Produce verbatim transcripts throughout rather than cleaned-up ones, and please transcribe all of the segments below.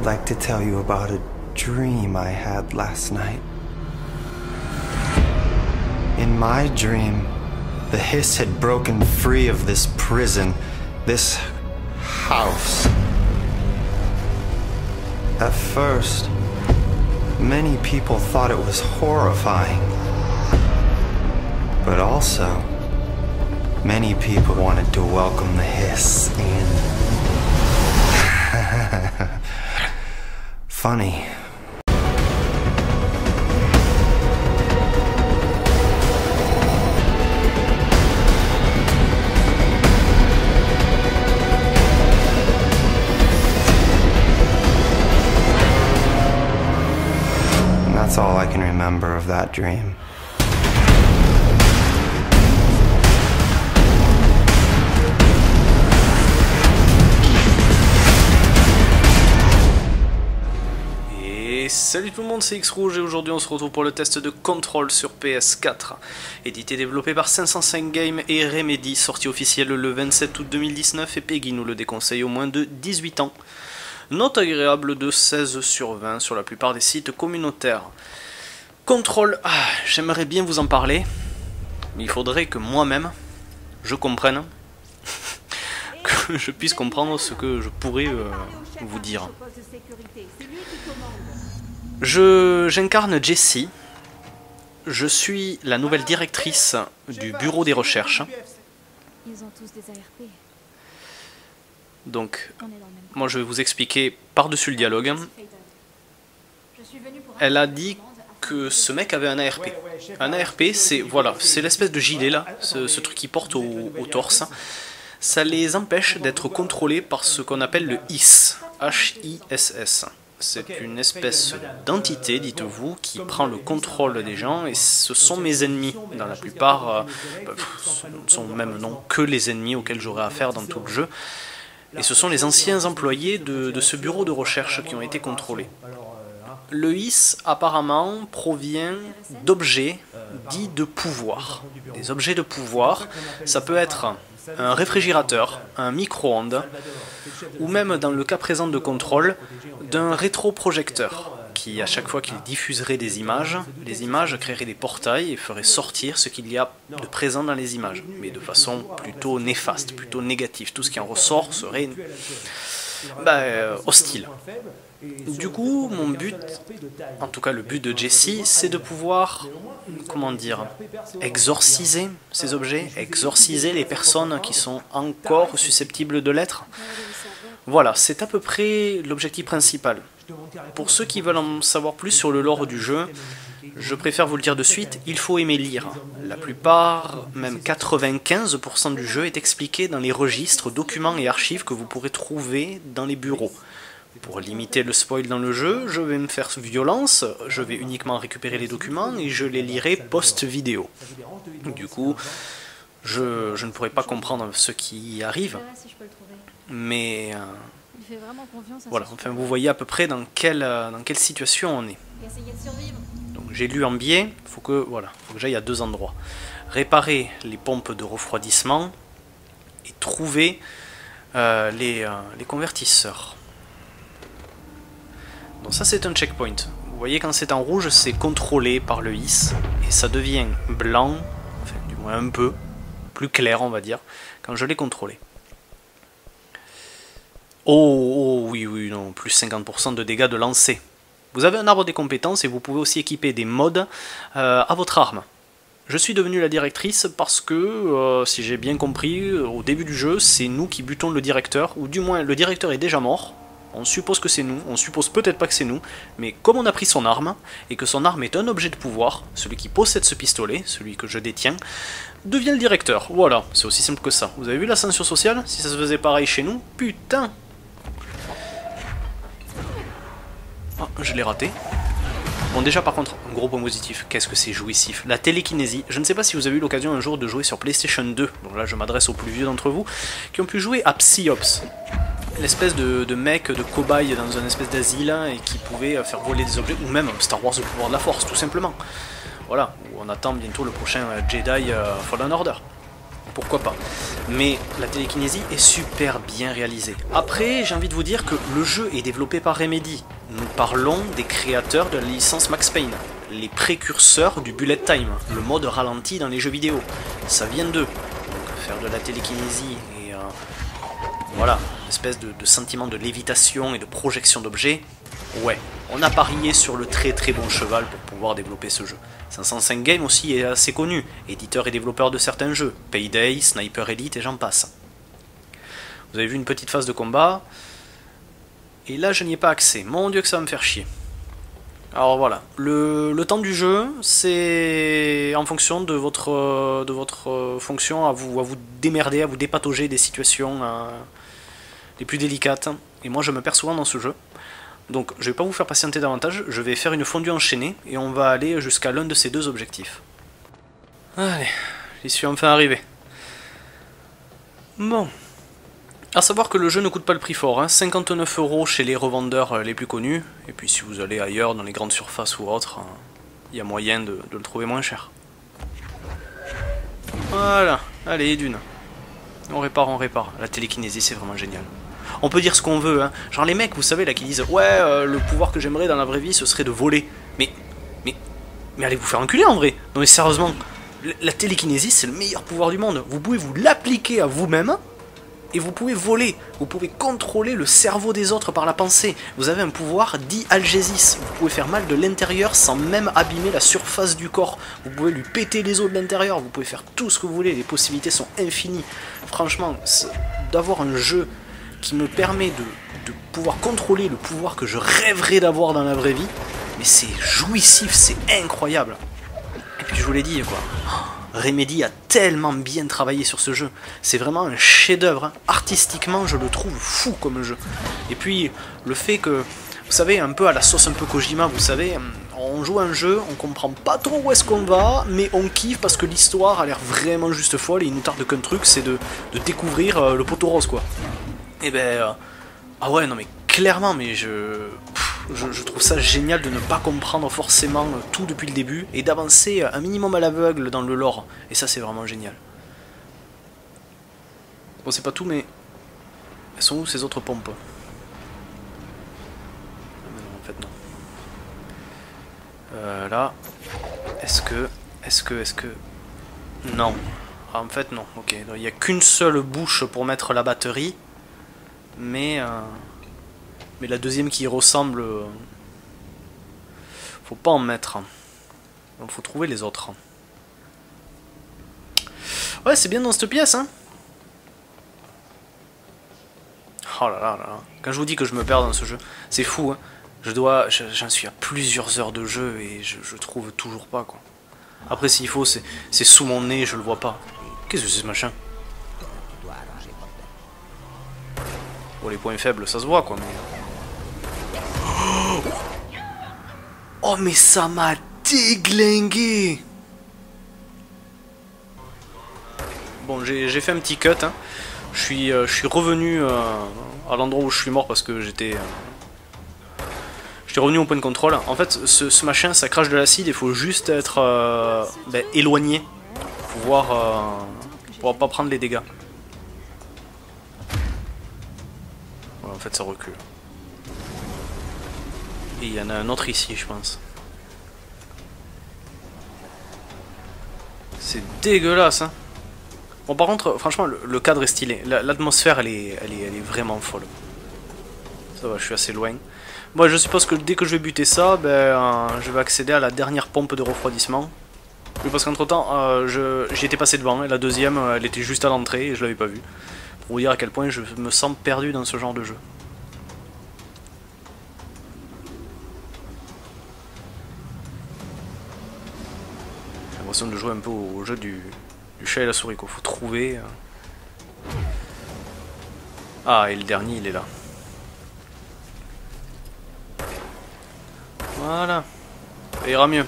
I'd like to tell you about a dream I had last night. In my dream, the Hiss had broken free of this prison, this house. At first, many people thought it was horrifying. But also, many people wanted to welcome the Hiss in. Funny. And that's all I can remember of that dream. Salut tout le monde, c'est X-Rouge et aujourd'hui on se retrouve pour le test de Control sur P S quatre. Édité et développé par cinq cent cinq Games et Remedy, sorti officiel le vingt-sept août deux mille dix-neuf et Peggy nous le déconseille au moins de dix-huit ans. Note agréable de seize sur vingt sur la plupart des sites communautaires. Control, ah, j'aimerais bien vous en parler, mais il faudrait que moi-même je comprenne, que je puisse comprendre ce que je pourrais euh, vous dire. Je j'incarne Jessie, je suis la nouvelle directrice du bureau des recherches. Donc, moi je vais vous expliquer par-dessus le dialogue. Elle a dit que ce mec avait un A R P. Un A R P, c'est voilà, c'est l'espèce de gilet là, ce, ce truc qui porte au, au torse. Ça les empêche d'être contrôlés par ce qu'on appelle le Hiss, H I S S. C'est une espèce d'entité, dites-vous, qui prend le contrôle des gens, et ce sont mes ennemis. Dans la plupart, euh, ce ne sont même non que les ennemis auxquels j'aurai affaire dans tout le jeu. Et ce sont les anciens employés de, de ce bureau de recherche qui ont été contrôlés. Le Hiss, apparemment, provient d'objets dits de pouvoir. Des objets de pouvoir, ça peut être un réfrigérateur, un micro-ondes, ou même dans le cas présent de Control, d'un rétroprojecteur, qui à chaque fois qu'il diffuserait des images, les images créeraient des portails et feraient sortir ce qu'il y a de présent dans les images, mais de façon plutôt néfaste, plutôt négative. Tout ce qui en ressort serait bah, euh, hostile. Du coup, mon but, en tout cas le but de Jessie, c'est de pouvoir, comment dire, exorciser ces objets, exorciser les personnes qui sont encore susceptibles de l'être. Voilà, c'est à peu près l'objectif principal. Pour ceux qui veulent en savoir plus sur le lore du jeu, je préfère vous le dire de suite, il faut aimer lire. La plupart, même quatre-vingt-quinze pour cent du jeu est expliqué dans les registres, documents et archives que vous pourrez trouver dans les bureaux. Pour limiter le spoil dans le jeu, je vais me faire violence, je vais uniquement récupérer les documents et je les lirai post-vidéo. Du coup, je, je ne pourrai pas comprendre ce qui y arrive, mais euh, voilà, enfin vous voyez à peu près dans quelle, dans quelle situation on est. Donc j'ai lu en biais, il faut que, voilà, faut que j'aille à deux endroits. Réparer les pompes de refroidissement et trouver euh, les, euh, les convertisseurs. Donc ça c'est un checkpoint. Vous voyez quand c'est en rouge c'est contrôlé par le Hiss et ça devient blanc, enfin du moins un peu plus clair on va dire, quand je l'ai contrôlé. Oh, oh oui oui non, plus cinquante pour cent de dégâts de lancer. Vous avez un arbre des compétences et vous pouvez aussi équiper des mods euh, à votre arme. Je suis devenu la directrice parce que, euh, si j'ai bien compris, au début du jeu c'est nous qui butons le directeur, ou du moins le directeur est déjà mort. On suppose que c'est nous, on suppose peut-être pas que c'est nous, mais comme on a pris son arme, et que son arme est un objet de pouvoir, celui qui possède ce pistolet, celui que je détiens, devient le directeur. Voilà, c'est aussi simple que ça. Vous avez vu l'ascension sociale? Si ça se faisait pareil chez nous, putain! Ah, je l'ai raté. Bon déjà par contre, un gros point positif, qu'est-ce que c'est jouissif. La télékinésie, je ne sais pas si vous avez eu l'occasion un jour de jouer sur PlayStation deux, donc là je m'adresse aux plus vieux d'entre vous, qui ont pu jouer à Psi-Ops. L'espèce de, de mec, de cobaye dans une espèce d'asile et qui pouvait faire voler des objets, ou même Star Wars le pouvoir de la force, tout simplement. Voilà, où on attend bientôt le prochain Jedi euh, Fallen Order. pourquoi pas. Mais la télékinésie est super bien réalisée. Après, j'ai envie de vous dire que le jeu est développé par Remedy. Nous parlons des créateurs de la licence Max Payne, les précurseurs du bullet time, le mode ralenti dans les jeux vidéo. Ça vient d'eux. Donc faire de la télékinésie et euh, voilà, une espèce de, de sentiment de lévitation et de projection d'objets, ouais, on a parié sur le très très bon cheval pour pouvoir développer ce jeu. cinq cent cinq Games aussi est assez connu, éditeur et développeur de certains jeux, Payday, Sniper Elite et j'en passe. Vous avez vu une petite phase de combat, et là je n'y ai pas accès, mon dieu que ça va me faire chier. Alors voilà, le, le temps du jeu, c'est en fonction de votre, de votre fonction à vous, à vous démerder, à vous dépatauger des situations euh, les plus délicates. Et moi je me perds souvent dans ce jeu. Donc je vais pas vous faire patienter davantage, je vais faire une fondue enchaînée et on va aller jusqu'à l'un de ces deux objectifs. Allez, j'y suis enfin arrivé. Bon. A savoir que le jeu ne coûte pas le prix fort, hein, cinquante-neuf euros chez les revendeurs les plus connus, et puis si vous allez ailleurs, dans les grandes surfaces ou autres, il hein, y a moyen de, de le trouver moins cher. Voilà, allez, d'une. On répare, on répare. La télékinésie, c'est vraiment génial. On peut dire ce qu'on veut, hein. Genre les mecs, vous savez, là, qui disent « Ouais, euh, le pouvoir que j'aimerais dans la vraie vie, ce serait de voler. » Mais, mais, mais allez vous faire enculer, en vrai. Non mais sérieusement, la télékinésie, c'est le meilleur pouvoir du monde. Vous pouvez vous l'appliquer à vous-même, et vous pouvez voler, vous pouvez contrôler le cerveau des autres par la pensée. Vous avez un pouvoir dit algésis. Vous pouvez faire mal de l'intérieur sans même abîmer la surface du corps. Vous pouvez lui péter les os de l'intérieur, vous pouvez faire tout ce que vous voulez, les possibilités sont infinies. Franchement, d'avoir un jeu qui me permet de, de pouvoir contrôler le pouvoir que je rêverais d'avoir dans la vraie vie, mais c'est jouissif, c'est incroyable. Et puis je vous l'ai dit, quoi. Remedy a tellement bien travaillé sur ce jeu. C'est vraiment un chef-d'œuvre. Hein. Artistiquement, je le trouve fou comme jeu. Et puis, le fait que, vous savez, un peu à la sauce un peu Kojima, vous savez, on joue un jeu, on comprend pas trop où est-ce qu'on va, mais on kiffe parce que l'histoire a l'air vraiment juste folle et il nous tarde qu'un truc, c'est de, de découvrir euh, le poteau rose, quoi. Et ben, euh, ah ouais, non mais clairement, mais je... Je, je trouve ça génial de ne pas comprendre forcément tout depuis le début et d'avancer un minimum à l'aveugle dans le lore. Et ça, c'est vraiment génial. Bon, c'est pas tout, mais elles sont où ces autres pompes? Ah, mais non, en fait, non. Euh, là, est-ce que, est-ce que, est-ce que... Non. Ah, en fait, non. Ok, il n'y a qu'une seule bouche pour mettre la batterie, mais... Euh... Mais la deuxième qui ressemble, faut pas en mettre. Donc faut trouver les autres. Ouais, c'est bien dans cette pièce, hein. Oh là là là là. Quand je vous dis que je me perds dans ce jeu, c'est fou, hein. Je dois, j'en suis à plusieurs heures de jeu et je, je trouve toujours pas, quoi. Après, s'il faut, c'est sous mon nez, je le vois pas. Qu'est-ce que c'est ce machin? Bon, les points faibles, ça se voit, quoi, mais... Oh mais ça m'a déglingué. Bon, j'ai fait un petit cut, hein. Je suis, euh, je suis revenu euh, à l'endroit où je suis mort parce que j'étais... Euh, j'étais revenu au point de contrôle. En fait, ce, ce machin, ça crache de l'acide, il faut juste être euh, ben, éloigné pour pouvoir, euh, pouvoir pas prendre les dégâts. Ouais, en fait, ça recule. Et il y en a un autre ici, je pense. C'est dégueulasse, hein. Bon, par contre, franchement, le, le cadre est stylé. L'atmosphère, elle est, elle, est, elle est vraiment folle. Ça va, je suis assez loin. Bon, je suppose que dès que je vais buter ça, ben, euh, je vais accéder à la dernière pompe de refroidissement. Oui, parce qu'entre temps, euh, j'y étais passé devant, et la deuxième, elle était juste à l'entrée, et je l'avais pas vue. Pour vous dire à quel point je me sens perdu dans ce genre de jeu. De jouer un peu au jeu du, du chat et la souris, qu'il faut trouver. Ah, et le dernier, il est là. Voilà. Ça ira mieux.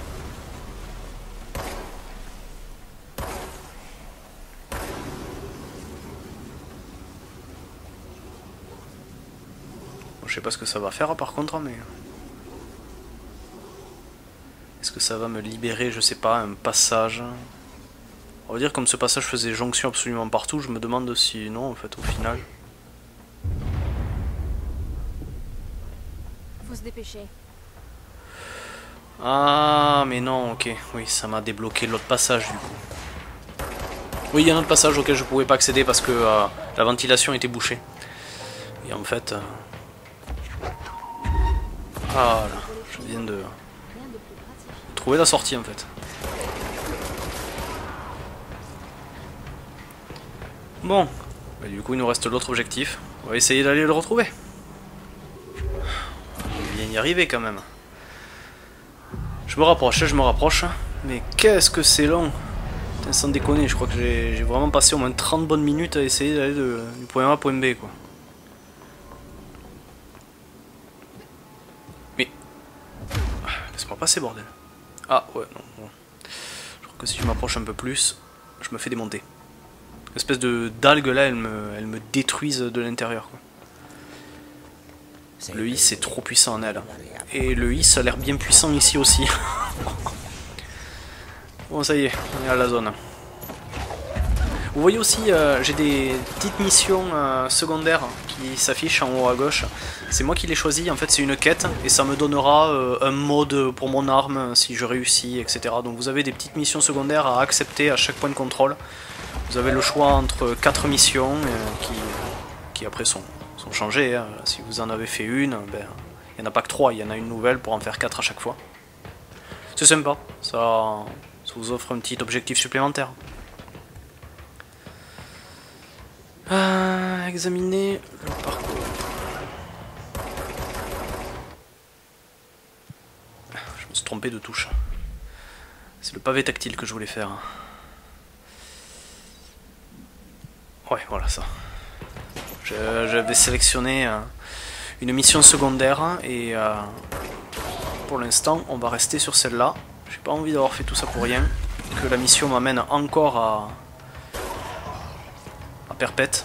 Bon, je sais pas ce que ça va faire par contre, mais... Est-ce que ça va me libérer, je sais pas, un passage? On va dire comme ce passage faisait jonction absolument partout, je me demande si non en fait au final. Faut se dépêcher. Ah mais non, ok, oui ça m'a débloqué l'autre passage du coup. Oui il y a un autre passage auquel je pouvais pas accéder parce que euh, la ventilation était bouchée. Et en fait... Euh... Ah là, je viens de trouver la sortie en fait. Bon, bah, du coup il nous reste l'autre objectif. On va essayer d'aller le retrouver. On va bien y arriver quand même. Je me rapproche, je me rapproche. Mais qu'est-ce que c'est long. Putain, sans déconner, je crois que j'ai vraiment passé au moins trente bonnes minutes à essayer d'aller du point A au point B quoi. Mais... Laisse-moi passer bordel. Ah ouais, non, bon. Je crois que si je m'approche un peu plus, je me fais démonter. L'espèce de d'algue là, elle me, elle me détruise de l'intérieur. Le I c'est trop puissant en elle. Et le I ça a l'air bien puissant ici aussi. Bon ça y est, on est à la zone. Vous voyez aussi, euh, j'ai des petites missions euh, secondaires qui s'affichent en haut à gauche. C'est moi qui les choisis, en fait c'est une quête et ça me donnera euh, un mode pour mon arme si je réussis, et cetera. Donc vous avez des petites missions secondaires à accepter à chaque point de contrôle. Vous avez le choix entre quatre missions euh, qui, qui après sont, sont changées. Hein. Si vous en avez fait une, ben, il n'y en a pas que trois, il y en a une nouvelle pour en faire quatre à chaque fois. C'est sympa, ça, ça vous offre un petit objectif supplémentaire. Euh, examiner le parcours. Je me suis trompé de touche. C'est le pavé tactile que je voulais faire. Ouais, voilà ça. J'avais sélectionné euh, une mission secondaire et euh, pour l'instant on va rester sur celle-là. J'ai pas envie d'avoir fait tout ça pour rien. Que la mission m'amène encore à, à Perpète.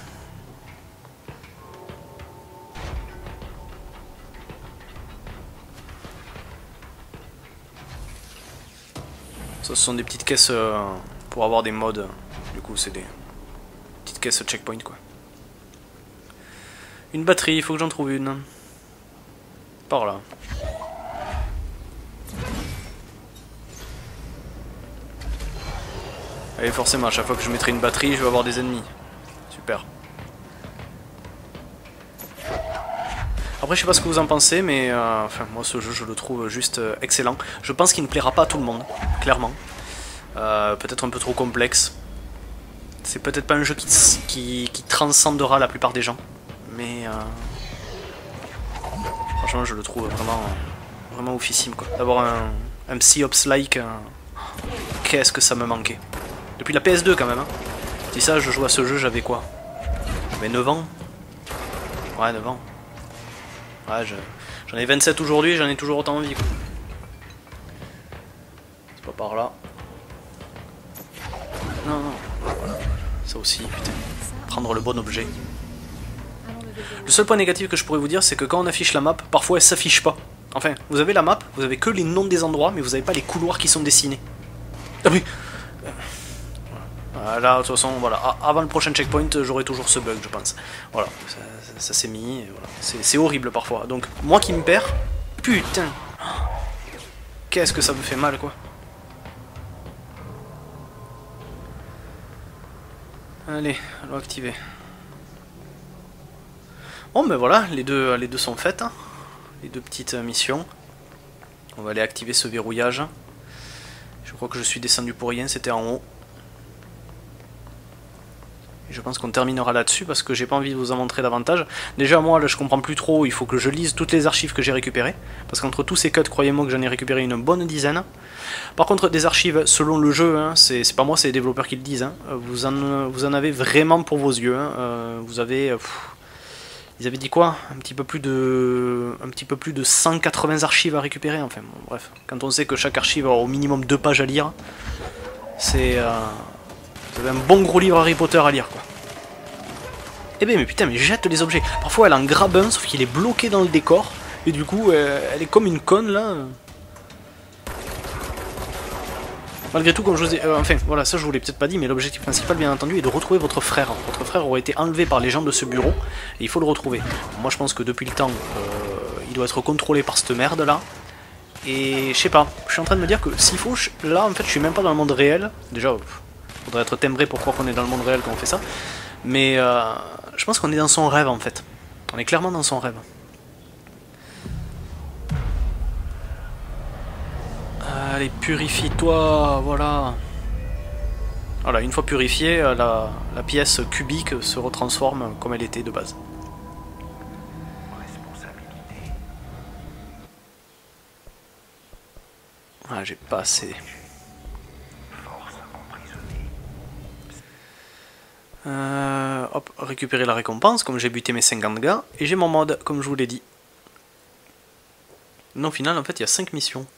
Ça, ce sont des petites caisses euh, pour avoir des modes. Du coup, c'est des petites caisses checkpoint quoi. Une batterie, il faut que j'en trouve une. Par là. Allez, forcément, à chaque fois que je mettrai une batterie, je vais avoir des ennemis. Super. Après, je sais pas ce que vous en pensez, mais euh, enfin, moi, ce jeu, je le trouve juste euh, excellent. Je pense qu'il ne plaira pas à tout le monde, clairement. Euh, peut-être un peu trop complexe. C'est peut-être pas un jeu qui, qui, qui transcendera la plupart des gens. Mais... Euh, franchement, je le trouve vraiment, vraiment oufissime, quoi. D'avoir un, un Psyops-like, euh, qu'est-ce que ça me manquait. Depuis la P S deux, quand même. Hein. Je dis ça, je joue à ce jeu, j'avais quoi? J'avais neuf ans. Ouais, neuf ans. Ouais, j'en ai vingt-sept aujourd'hui, j'en ai toujours autant envie. C'est pas par là. Non, non. Ça aussi, putain. Prendre le bon objet. Le seul point négatif que je pourrais vous dire, c'est que quand on affiche la map, parfois elle s'affiche pas. Enfin, vous avez la map, vous avez que les noms des endroits, mais vous n'avez pas les couloirs qui sont dessinés. Ah oui. Là, de toute façon, voilà. Avant le prochain checkpoint, j'aurai toujours ce bug, je pense. Voilà, ça, ça, ça s'est mis. Voilà. C'est horrible parfois. Donc, moi qui me perds, putain. Qu'est-ce que ça me fait mal, quoi. Allez, allons activer. Bon, ben voilà, les deux, les deux sont faites. Hein. Les deux petites missions. On va aller activer ce verrouillage. Je crois que je suis descendu pour rien, c'était en haut. Je pense qu'on terminera là-dessus parce que j'ai pas envie de vous en montrer davantage. Déjà moi là je comprends plus trop, il faut que je lise toutes les archives que j'ai récupérées. Parce qu'entre tous ces cuts, croyez-moi que j'en ai récupéré une bonne dizaine. Par contre des archives selon le jeu, hein, c'est pas moi, c'est les développeurs qui le disent. Hein, vous, en, vous en avez vraiment pour vos yeux. Hein, euh, vous avez... Pff, ils avaient dit quoi? Un petit peu plus de... Un petit peu plus de cent quatre-vingts archives à récupérer. Enfin bon, bref, quand on sait que chaque archive a au minimum deux pages à lire, c'est... Euh, vous avez un bon gros livre Harry Potter à lire quoi. Eh ben mais putain mais jette les objets. Parfois elle en grabe un sauf qu'il est bloqué dans le décor. Et du coup euh, elle est comme une conne là. Malgré tout, comme je vous ai... Euh, enfin, voilà, ça je vous l'ai peut-être pas dit, mais l'objectif principal, bien entendu, est de retrouver votre frère. Votre frère aurait été enlevé par les gens de ce bureau, et il faut le retrouver. Moi, je pense que depuis le temps, euh, il doit être contrôlé par cette merde-là. Et je sais pas, je suis en train de me dire que s'il faut... Je... Là, en fait, je suis même pas dans le monde réel. Déjà, il faudrait être timbré pour croire qu'on est dans le monde réel quand on fait ça. Mais euh, je pense qu'on est dans son rêve, en fait. On est clairement dans son rêve. Allez, purifie-toi, voilà. Voilà, une fois purifiée, la, la pièce cubique se retransforme comme elle était de base. Ah, j'ai pas assez. Euh, hop, récupérer la récompense, comme j'ai buté mes cinquante gars, et j'ai mon mode, comme je vous l'ai dit. Non, au final, en fait, il y a cinq missions.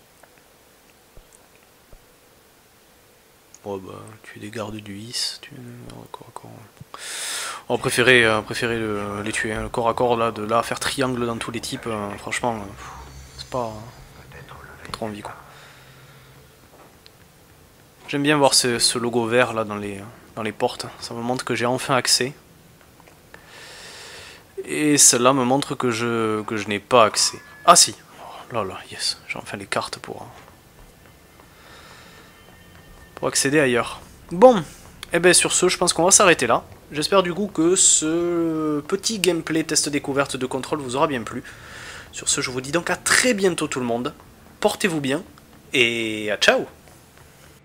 Oh bah, tuer des gardes du I S, tu... Corps à corps. On va préférer, euh, préférer le, les tuer, hein. Le corps à corps, là, de là, faire triangle dans tous les types, euh, franchement, euh, c'est pas, pas trop envie, quoi. J'aime bien voir ce, ce logo vert, là, dans les, dans les portes, ça me montre que j'ai enfin accès. Et celle-là me montre que je, que je n'ai pas accès. Ah si, oh, là là, yes, j'ai enfin les cartes pour... pour accéder ailleurs. Bon, et eh bien sur ce, je pense qu'on va s'arrêter là. J'espère du coup que ce petit gameplay test découverte de Control vous aura bien plu. Sur ce, je vous dis donc à très bientôt tout le monde. Portez-vous bien et à ciao.